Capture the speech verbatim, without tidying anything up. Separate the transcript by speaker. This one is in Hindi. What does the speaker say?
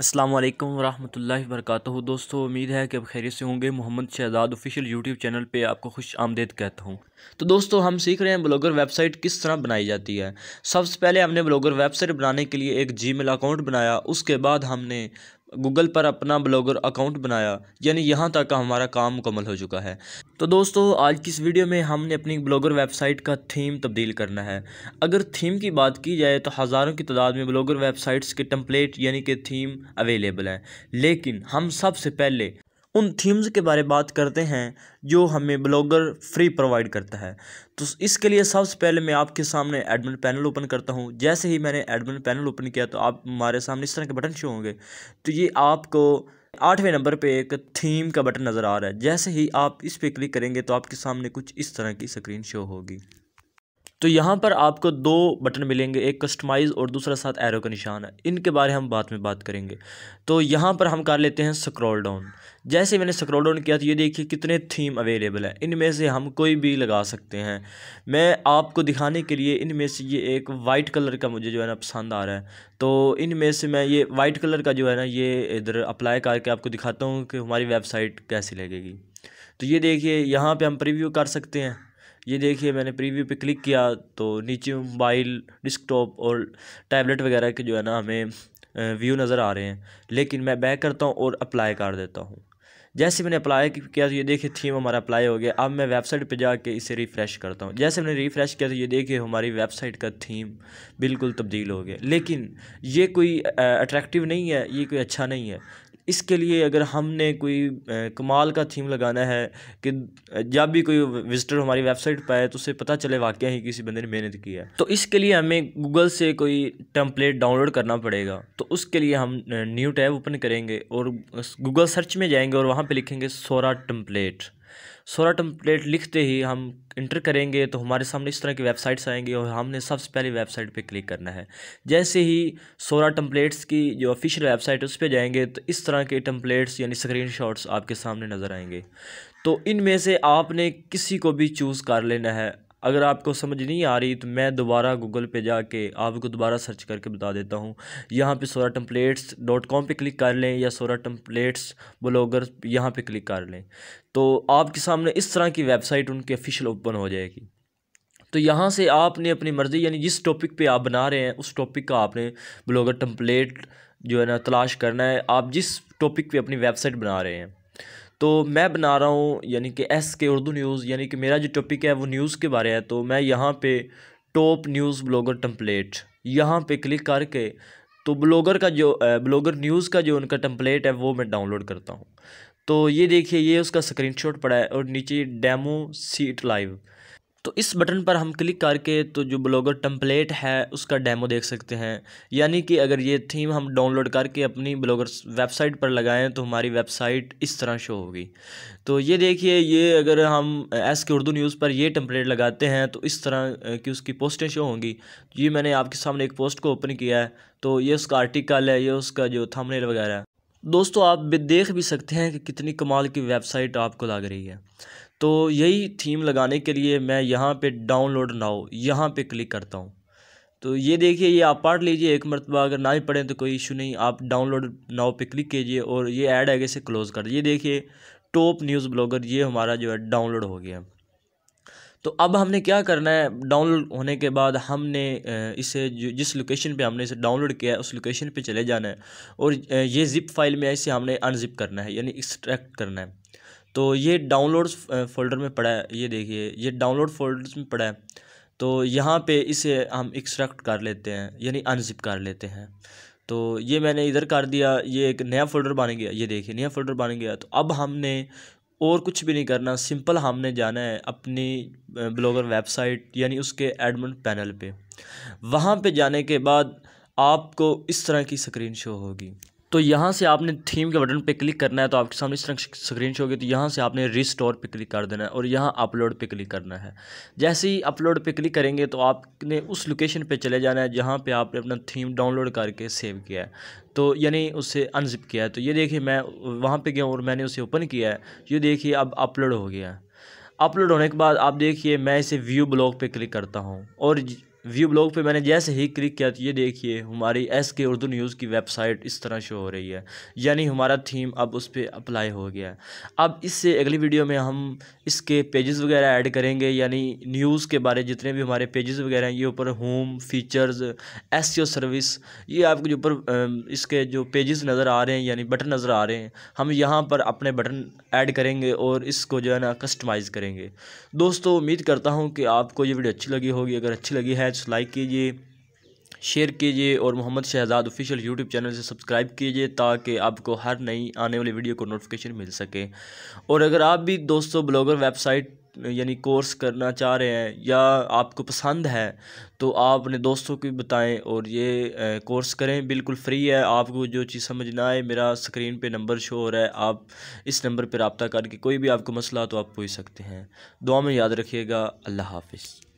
Speaker 1: अस्सलाम वालेकुम वरहमतुल्लाहि वबरकातुहू। दोस्तों, उम्मीद है कि आप खैरियत से होंगे। Mohammad Shahzad official YouTube channel पे आपको खुश आमदीद कहता हूँ। तो दोस्तों, हम सीख रहे हैं ब्लॉगर वेबसाइट किस तरह बनाई जाती है। सबसे पहले हमने ब्लॉगर वेबसाइट बनाने के लिए एक जीमेल अकाउंट बनाया। उसके बाद हमने गूगल पर अपना ब्लॉगर अकाउंट बनाया, यानी यहाँ तक हमारा काम मुकम्मल हो चुका है। तो दोस्तों, आज की इस वीडियो में हमने अपनी ब्लॉगर वेबसाइट का थीम तब्दील करना है। अगर थीम की बात की जाए तो हज़ारों की तादाद में ब्लॉगर वेबसाइट्स के टेम्पलेट यानी कि थीम अवेलेबल हैं, लेकिन हम सबसे पहले उन थीम्स के बारे में बात करते हैं जो हमें ब्लॉगर फ्री प्रोवाइड करता है। तो इसके लिए सबसे पहले मैं आपके सामने एडमिन पैनल ओपन करता हूं। जैसे ही मैंने एडमिन पैनल ओपन किया तो आप हमारे सामने इस तरह के बटन शो होंगे। तो ये आपको आठवें नंबर पे एक थीम का बटन नज़र आ रहा है। जैसे ही आप इस पर क्लिक करेंगे तो आपके सामने कुछ इस तरह की स्क्रीन शो होगी। तो यहाँ पर आपको दो बटन मिलेंगे, एक कस्टमाइज़ और दूसरा साथ एरो का निशान है। इनके बारे हम बाद में बात करेंगे। तो यहाँ पर हम कर लेते हैं स्क्रॉल डाउन। जैसे मैंने स्क्रॉल डाउन किया तो ये देखिए कितने थीम अवेलेबल हैं। इनमें से हम कोई भी लगा सकते हैं। मैं आपको दिखाने के लिए इनमें से ये एक वाइट कलर का मुझे जो है ना पसंद आ रहा है, तो इनमें से मैं ये वाइट कलर का जो है ना ये इधर अप्लाई करके आपको दिखाता हूँ कि हमारी वेबसाइट कैसी लगेगी। तो ये देखिए, यहाँ पर हम प्रीव्यू कर सकते हैं। ये देखिए, मैंने प्रीव्यू पे क्लिक किया तो नीचे मोबाइल, डेस्कटॉप और टैबलेट वगैरह के जो है ना हमें व्यू नज़र आ रहे हैं। लेकिन मैं बैक करता हूँ और अप्लाई कर देता हूँ। जैसे मैंने अप्लाई किया तो ये देखिए थीम हमारा अप्लाई हो गया। अब मैं वेबसाइट पे जाके इसे रिफ़्रेश करता हूँ। जैसे मैंने रिफ़्रेश किया तो ये देखिए हमारी वेबसाइट का थीम बिल्कुल तब्दील हो गया। लेकिन ये कोई अट्रैक्टिव नहीं है, ये कोई अच्छा नहीं है। इसके लिए अगर हमने कोई कमाल का थीम लगाना है कि जब भी कोई विज़िटर हमारी वेबसाइट पर आए तो उसे पता चले वाकई ही किसी बंदे ने मेहनत की है, तो इसके लिए हमें गूगल से कोई टेम्पलेट डाउनलोड करना पड़ेगा। तो उसके लिए हम न्यू टैब ओपन करेंगे और गूगल सर्च में जाएंगे और वहाँ पे लिखेंगे सोरा टेम्पलेट। सोरा टेम्पलेट लिखते ही हम इंटर करेंगे तो हमारे सामने इस तरह की वेबसाइट्स आएंगी और हमने सबसे पहले वेबसाइट पे क्लिक करना है। जैसे ही सोरा टेम्पलेट्स की जो ऑफिशियल वेबसाइट है उस पर जाएंगे तो इस तरह के टेम्पलेट्स यानी स्क्रीनशॉट्स आपके सामने नज़र आएंगे। तो इनमें से आपने किसी को भी चूज़ कर लेना है। अगर आपको समझ नहीं आ रही तो मैं दोबारा गूगल पे जाके आपको दोबारा सर्च करके बता देता हूँ। यहाँ पे सोरा टेम्पलेट्स डॉट कॉम पर क्लिक कर लें या सोरा टेम्पलेट्स ब्लॉगर यहाँ पे क्लिक कर लें तो आपके सामने इस तरह की वेबसाइट उनकी ऑफिशियल ओपन हो जाएगी। तो यहाँ से आपने अपनी मर्ज़ी यानी जिस टॉपिक पे आप बना रहे हैं उस टॉपिक का आपने ब्लॉगर टेम्पलेट जो है ना तलाश करना है। आप जिस टॉपिक पे अपनी वेबसाइट बना रहे हैं, तो मैं बना रहा हूँ यानी कि एस के उर्दू न्यूज़, यानी कि मेरा जो टॉपिक है वो न्यूज़ के बारे है। तो मैं यहाँ पे टॉप न्यूज़ ब्लॉगर टेम्पलेट यहाँ पे क्लिक करके तो ब्लॉगर का जो ब्लॉगर न्यूज़ का जो उनका टेम्पलेट है वो मैं डाउनलोड करता हूँ। तो ये देखिए, ये उसका स्क्रीनशॉट पड़ा है और नीचे डेमो सीट लाइव। तो इस बटन पर हम क्लिक करके तो जो ब्लॉगर टेम्पलेट है उसका डेमो देख सकते हैं। यानी कि अगर ये थीम हम डाउनलोड करके अपनी ब्लॉगर वेबसाइट पर लगाएं तो हमारी वेबसाइट इस तरह शो होगी। तो ये देखिए, ये अगर हम एस के उर्दू न्यूज़ पर ये टेम्पलेट लगाते हैं तो इस तरह की उसकी पोस्टें शो होंगी। ये मैंने आपके सामने एक पोस्ट को ओपन किया है, तो ये उसका आर्टिकल है, ये उसका जो थंबनेल वगैरह है। दोस्तों, आप देख भी सकते हैं कि कितनी कमाल की वेबसाइट आपको लग रही है। तो यही थीम लगाने के लिए मैं यहाँ पे डाउनलोड नाउ यहाँ पे क्लिक करता हूँ। तो ये देखिए, ये आप पढ़ लीजिए एक मरतबा, अगर ना ही पढ़ें तो कोई इशू नहीं, आप डाउनलोड नाउ पे क्लिक कीजिए और ये ऐड है इसे क्लोज़ कर दीजिए। ये देखिए टॉप न्यूज़ ब्लॉगर ये हमारा जो है डाउनलोड हो गया। तो अब हमने क्या करना है, डाउनलोड होने के बाद हमने इसे जो जिस लोकेशन पे हमने इसे डाउनलोड किया है उस लोकेशन पे चले जाना है और ये ज़िप फाइल में इसे हमने अनजिप करना है यानी एक्सट्रैक्ट करना है। तो ये डाउनलोड्स फोल्डर में पड़ा है, ये देखिए ये डाउनलोड फोल्डर्स में पड़ा है। तो यहाँ पे इसे हम एक्सट्रैक्ट कर लेते हैं यानी अनजिप कर लेते हैं। तो ये मैंने इधर कर दिया, ये एक नया फ़ोल्डर बन गया। ये देखिए नया फ़ोल्डर बन गया। तो अब हमने और कुछ भी नहीं करना, सिंपल हमने जाना है अपनी ब्लॉगर वेबसाइट यानी उसके एडमिन पैनल पे। वहाँ पे जाने के बाद आपको इस तरह की स्क्रीन शो होगी। तो यहाँ से आपने थीम के बटन पे क्लिक करना है तो आपके सामने इस तरह स्क्रीन शो होगी। तो यहाँ से आपने रिस्टोर पे क्लिक कर देना है और यहाँ अपलोड पे क्लिक करना है। जैसे ही अपलोड पे क्लिक करेंगे तो आपने उस लोकेशन पे चले जाना है जहाँ पे आपने अपना थीम डाउनलोड करके सेव किया है, तो यानी उसे अनजिप किया है। तो ये देखिए मैं वहाँ पर गया और मैंने उसे ओपन किया है। ये देखिए अब अपलोड हो गया है। अपलोड होने के बाद आप देखिए मैं इसे व्यू ब्लॉग पे क्लिक करता हूँ और व्यू ब्लॉग पे मैंने जैसे ही क्लिक किया तो ये देखिए हमारी एस के उर्दू न्यूज़ की वेबसाइट इस तरह शो हो रही है, यानी हमारा थीम अब उस पर अप्लाई हो गया है। अब इससे अगली वीडियो में हम इसके पेजेस वगैरह ऐड करेंगे, यानी न्यूज़ के बारे जितने भी हमारे पेजेस वगैरह हैं ये ऊपर होम फीचर्स एसईओ सर्विस, ये आपको जो ऊपर इसके जो पेजेस नज़र आ रहे हैं यानी बटन नज़र आ रहे हैं, हम यहाँ पर अपने बटन ऐड करेंगे और इसको जो है ना कस्टमाइज़ करेंगे। दोस्तों उम्मीद करता हूँ कि आपको ये वीडियो अच्छी लगी होगी। अगर अच्छी लगी है तो लाइक कीजिए, शेयर कीजिए और Mohammad Shahzad official YouTube channel से सब्सक्राइब कीजिए ताकि आपको हर नई आने वाली वीडियो को नोटिफिकेशन मिल सके। और अगर आप भी दोस्तों ब्लॉगर वेबसाइट यानी कोर्स करना चाह रहे हैं या आपको पसंद है तो आप अपने दोस्तों को भी बताएं और ये कोर्स करें, बिल्कुल फ्री है। आपको जो चीज़ समझ ना आए मेरा स्क्रीन पे नंबर शो हो रहा है, आप इस नंबर पर रब्ता करके कोई भी आपको मसला तो आप पूछ सकते हैं। दुआ में याद रखिएगा। अल्लाह हाफिज़।